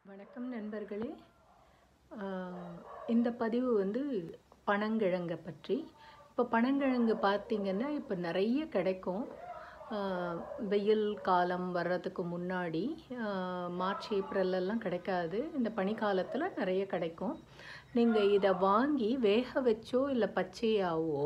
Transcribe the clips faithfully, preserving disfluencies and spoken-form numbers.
வணக்கம் நண்பர்களே. இந்த பதிவு வந்து பனங்கிழங்கை பற்றி. இப்போ பனங்கிழங்கு பார்த்திங்கன்னா இப்போ நிறைய கிடைக்கும். வெயில் காலம் வர்றதுக்கு முன்னாடி மார்ச் ஏப்ரல்லாம் கிடைக்காது. இந்த பனிக்காலத்தில் நிறைய கிடைக்கும். நீங்கள் இதை வாங்கி வேக வச்சோ இல்லை பச்சையாவோ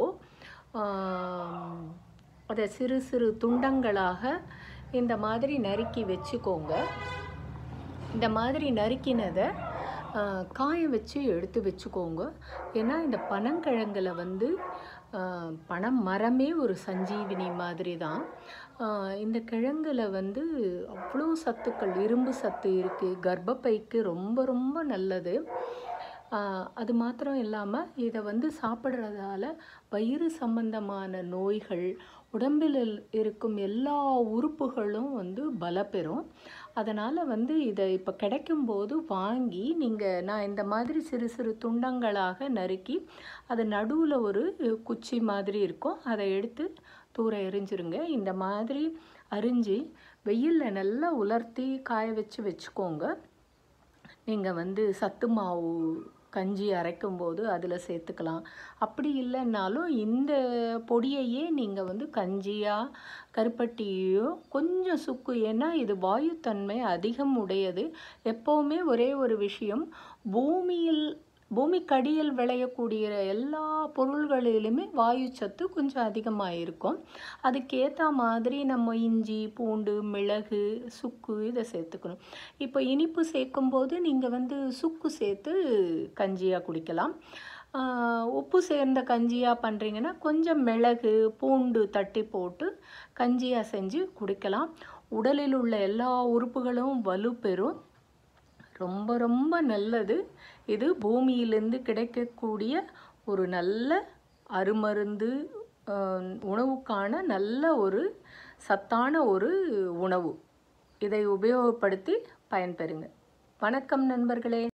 அதை சிறு சிறு துண்டங்களாக இந்த மாதிரி நறுக்கி வச்சுக்கோங்க. இந்த மாதிரி நறுக்கினதை காய வச்சு எடுத்து வச்சுக்கோங்க. ஏன்னா இந்த பனங்கிழங்குல வந்து பனை மரமே ஒரு சஞ்சீவினி மாதிரி தான். இந்த கிழங்குல வந்து அவ்வளோ சத்துக்கள், இரும்பு சத்து இருக்குது. கர்ப்பப்பைக்கு ரொம்ப ரொம்ப நல்லது. அது மாத்திரம் இல்லாமல் இதை வந்து சாப்பிட்றதால வயிறு சம்பந்தமான நோய்கள், உடம்பில் இருக்கும் எல்லா உறுப்புகளும் வந்து பலப்பெறும். அதனால் வந்து இதை இப்போ கிடைக்கும்போது வாங்கி நீங்கள் நான் இந்த மாதிரி சிறு சிறு துண்டங்களாக நறுக்கி அது நடுவில் ஒரு குச்சி மாதிரி இருக்கும், அதை எடுத்து தூர எரிஞ்சிருங்க. இந்த மாதிரி அரிஞ்சு வெயிலில் நல்லா உலர்த்தி காய வச்சு வச்சுக்கோங்க. நீங்கள் வந்து சத்து மாவு கஞ்சி அரைக்கும்போது அதில் சேர்த்துக்கலாம். அப்படி இல்லைன்னாலும் இந்த பொடியையே நீங்கள் வந்து கஞ்சியாக கருப்பட்டியோ கொஞ்சம் சுக்கு, ஏன்னா இது வாயுத்தன்மை அதிகம் உடையது. எப்போவுமே ஒரே ஒரு விஷயம், பூமியில் பூமிக்கடியில் விளையக்கூடிய எல்லா பொருள்களிலுமே வாயு சத்து கொஞ்சம் அதிகமாக இருக்கும். அதுக்கேற்ற மாதிரி நம்ம இஞ்சி, பூண்டு, மிளகு, சுக்கு இதை சேர்த்துக்கணும். இப்போ இனிப்பு சேர்க்கும்போது நீங்கள் வந்து சுக்கு சேர்த்து கஞ்சியாக குடிக்கலாம். உப்பு சேர்ந்த கஞ்சியாக பண்ணுறீங்கன்னா கொஞ்சம் மிளகு, பூண்டு தட்டி போட்டு கஞ்சியாக செஞ்சு குடிக்கலாம். உடலில் உள்ள எல்லா உறுப்புகளும் வலுப்பெறும். ரொம்ப ரொம்ப நல்லது. இது பூமியிலிருந்து கிடைக்கக்கூடிய ஒரு நல்ல அருமருந்து, உணவுக்கான நல்ல ஒரு சத்தான ஒரு உணவு. இதை உபயோகப்படுத்தி பயன்பெறுங்க. வணக்கம் நண்பர்களே.